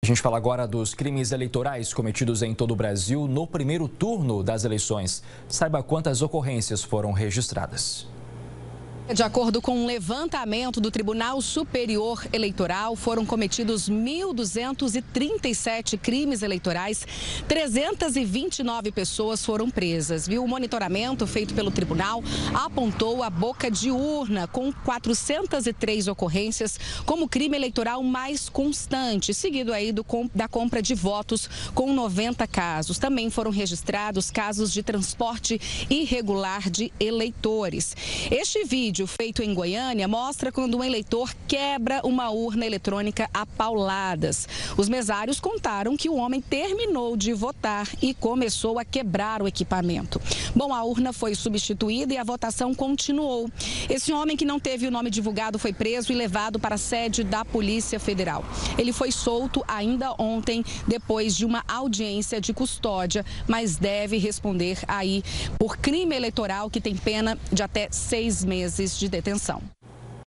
A gente fala agora dos crimes eleitorais cometidos em todo o Brasil no primeiro turno das eleições. Saiba quantas ocorrências foram registradas. De acordo com um levantamento do Tribunal Superior Eleitoral, foram cometidos 1.237 crimes eleitorais, 329 pessoas foram presas. O monitoramento feito pelo tribunal apontou a boca de urna, com 403 ocorrências, como crime eleitoral mais constante, seguido aí da compra de votos, com 90 casos. Também foram registrados casos de transporte irregular de eleitores. Este vídeo feito em Goiânia mostra quando um eleitor quebra uma urna eletrônica a pauladas. Os mesários contaram que o homem terminou de votar e começou a quebrar o equipamento. Bom, a urna foi substituída e a votação continuou. Esse homem, que não teve o nome divulgado, foi preso e levado para a sede da Polícia Federal. Ele foi solto ainda ontem, depois de uma audiência de custódia, mas deve responder aí por crime eleitoral, que tem pena de até 6 meses de detenção.